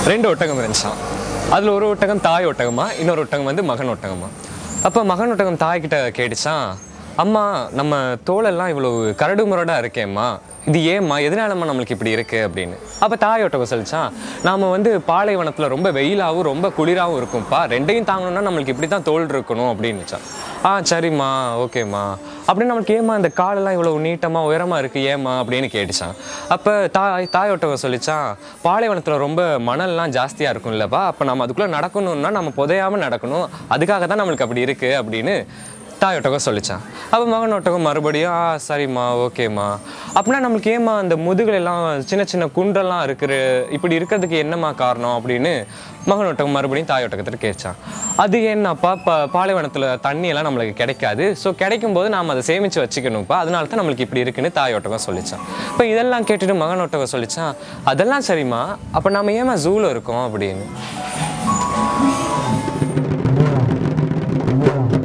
2 ஒட்டகம் இருந்துச்சான். அதில் ஒரு ஒட்டகம் தாய் ஒட்டகமா, இன்னொரு ஒட்டகம் வந்து மகன் ஒட்டகமா. அப்போ மகன் ஒட்டகம் தாய்கிட்ட கேட்டுச்சான், அம்மா நம்ம தோலெல்லாம் இவ்வளோ கரடு முரடாக இருக்கேம்மா, இது ஏம்மா, எதனாலம்மா நம்மளுக்கு இப்படி இருக்குது அப்படின்னு. அப்போ தாய் ஒட்டகம் சொல்லிச்சான், நாம் வந்து பாலைவனத்தில் ரொம்ப வெயிலாகவும் ரொம்ப குளிராகவும் இருக்கும்ப்பா, ரெண்டையும் தாங்கணும்னா நம்மளுக்கு இப்படி தான் தோல் இருக்கணும் அப்படின்னுச்சான். சரிம்மா, ஓகேம்மா, அப்படின்னு நம்மளுக்கு ஏம்மா இந்த காலெல்லாம் இவ்வளோ நீட்டமாக உயரமாக இருக்குது ஏம்மா அப்படின்னு கேட்டுச்சான். அப்போ தாய் ஒட்டகம் சொல்லிச்சான், பாலைவனத்தில் ரொம்ப மணல்லாம் ஜாஸ்தியாக இருக்கும் இல்லைப்பா, அப்போ நம்ம அதுக்குள்ளே நடக்கணும்னா நம்ம புதையாமல் நடக்கணும், அதுக்காக தான் நம்மளுக்கு அப்படி இருக்குது அப்படின்னு தாய் ஒட்டகம் சொல்லிச்சான். அப்போ மகன் ஒட்டகம் மறுபடியும் சரிம்மா, ஓகேம்மா, அப்படின்னா நம்மளுக்கு ஏம்மா அந்த முதுகுலெல்லாம் சின்ன சின்ன குண்டெல்லாம் இப்படி இருக்கிறதுக்கு என்னம்மா காரணம் அப்படின்னு மகன் ஒட்டகம் மறுபடியும் தாய் ஒட்டகத்தில் கேட்சான். அது என்னப்பா, பாலைவனத்தில் தண்ணியெல்லாம் நம்மளுக்கு கிடைக்காது, ஸோ கிடைக்கும் போது நாம் அதை சேமித்து வச்சுக்கணும்ப்பா, அதனால தான் நம்மளுக்கு இப்படி இருக்குன்னு தாய் ஒட்டகம் சொல்லிச்சான். இப்போ இதெல்லாம் கேட்டுட்டு மகன் ஒட்டகம் சொல்லிச்சான், அதெல்லாம் சரிம்மா, அப்போ நம்ம ஏம்மா ஜூவில் இருக்கோம் அப்படின்னு.